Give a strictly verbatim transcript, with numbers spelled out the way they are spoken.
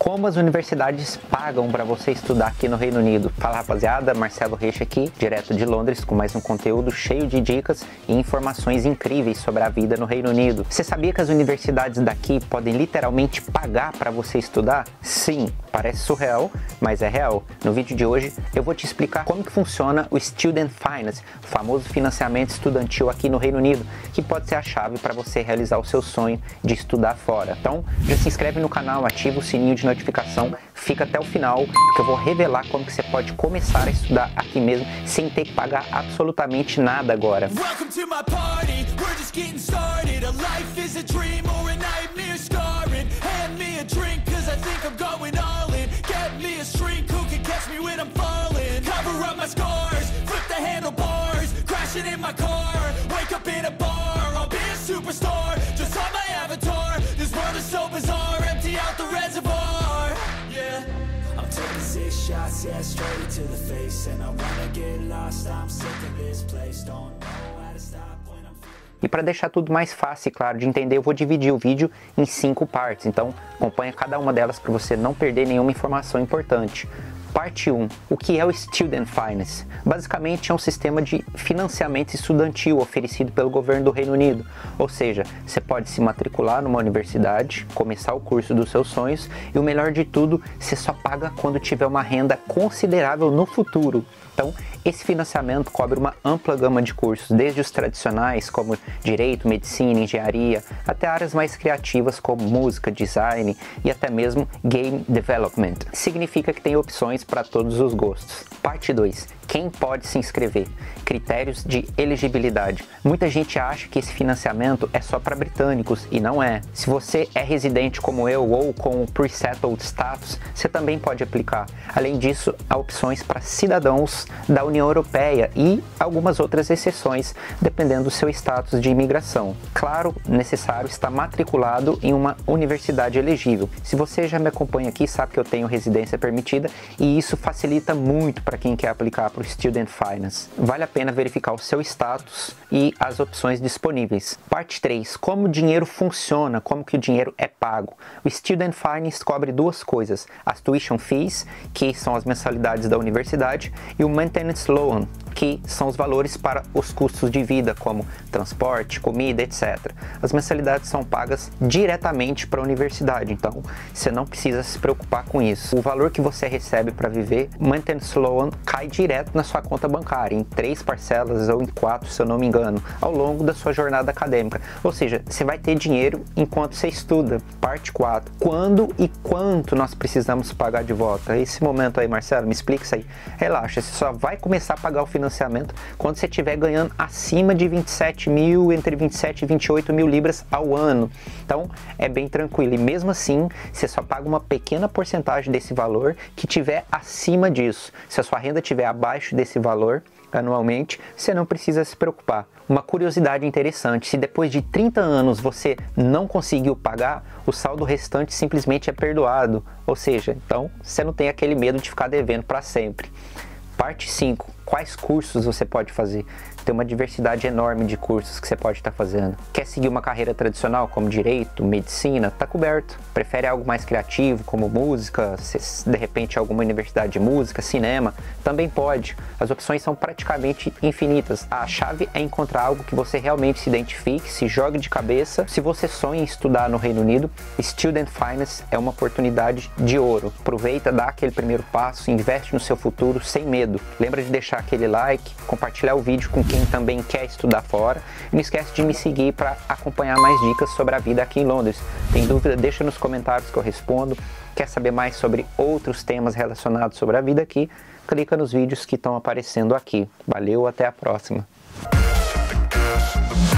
Como as universidades pagam para você estudar aqui no Reino Unido? Fala rapaziada, Marcelo Reich aqui, direto de Londres, com mais um conteúdo cheio de dicas e informações incríveis sobre a vida no Reino Unido. Você sabia que as universidades daqui podem literalmente pagar para você estudar? Sim, parece surreal, mas é real. No vídeo de hoje eu vou te explicar como que funciona o Student Finance, o famoso financiamento estudantil aqui no Reino Unido, que pode ser a chave para você realizar o seu sonho de estudar fora. Então, já se inscreve no canal, ativa o sininho de notificação, fica até o final, porque eu vou revelar como que você pode começar a estudar aqui mesmo, sem ter que pagar absolutamente nada agora. Shots, yeah, straight to the face, and I wanna get lost. I'm sick of this place, don't know how to stop when I'm feeling. E para deixar tudo mais fácil e claro de entender, eu vou dividir o vídeo em cinco partes, então acompanha cada uma delas para você não perder nenhuma informação importante. Parte um. O que é o Student Finance? Basicamente é um sistema de financiamento estudantil oferecido pelo governo do Reino Unido. Ou seja, você pode se matricular numa universidade, começar o curso dos seus sonhos e o melhor de tudo, você só paga quando tiver uma renda considerável no futuro. Então, esse financiamento cobre uma ampla gama de cursos, desde os tradicionais como direito, medicina, engenharia, até áreas mais criativas como música, design e até mesmo game development. Significa que tem opções para todos os gostos. Parte dois. Quem pode se inscrever? Critérios de elegibilidade. Muita gente acha que esse financiamento é só para britânicos e não é. Se você é residente como eu ou com o pre-settled status, você também pode aplicar. Além disso, há opções para cidadãos da União Europeia e algumas outras exceções, dependendo do seu status de imigração. Claro, necessário estar matriculado em uma universidade elegível. Se você já me acompanha aqui, sabe que eu tenho residência permitida e isso facilita muito para quem quer aplicar para o Student Finance. Vale a pena verificar o seu status e as opções disponíveis. Parte três. Como o dinheiro funciona, como que o dinheiro é pago. O Student Finance cobre duas coisas, as tuition fees, que são as mensalidades da universidade, e o maintenance loan, que são os valores para os custos de vida, como transporte, comida, etcétera. As mensalidades são pagas diretamente para a universidade, então você não precisa se preocupar com isso. O valor que você recebe para viver, maintenance loan, cai direto na sua conta bancária, em três parcelas ou em quatro, se eu não me engano, ao longo da sua jornada acadêmica. Ou seja, você vai ter dinheiro enquanto você estuda. Parte quatro. Quando e quanto nós precisamos pagar de volta? Esse momento aí, Marcelo, me explica isso aí. Relaxa, você só vai começar a pagar o financiamento quando você estiver ganhando acima de vinte e sete mil, entre vinte e sete e vinte e oito mil libras ao ano. Então, é bem tranquilo. E mesmo assim, você só paga uma pequena porcentagem desse valor que tiver acima disso. Se a sua renda estiver abaixo desse valor, anualmente, você não precisa se preocupar. Uma curiosidade interessante, se depois de trinta anos você não conseguiu pagar, o saldo restante simplesmente é perdoado. Ou seja, então você não tem aquele medo de ficar devendo para sempre. Parte cinco. Quais cursos você pode fazer? Tem uma diversidade enorme de cursos que você pode estar fazendo. Quer seguir uma carreira tradicional como direito, medicina? Tá coberto. Prefere algo mais criativo como música, se de repente alguma universidade de música, cinema? Também pode. As opções são praticamente infinitas. A chave é encontrar algo que você realmente se identifique, se jogue de cabeça. Se você sonha em estudar no Reino Unido, Student Finance é uma oportunidade de ouro. Aproveita, dá aquele primeiro passo, investe no seu futuro sem medo. Lembra de deixar aquele like, compartilhar o vídeo com quem também quer estudar fora e não esquece de me seguir para acompanhar mais dicas sobre a vida aqui em Londres. Tem dúvida? Deixa nos comentários que eu respondo. Quer saber mais sobre outros temas relacionados sobre a vida aqui? Clica nos vídeos que estão aparecendo aqui. Valeu, até a próxima!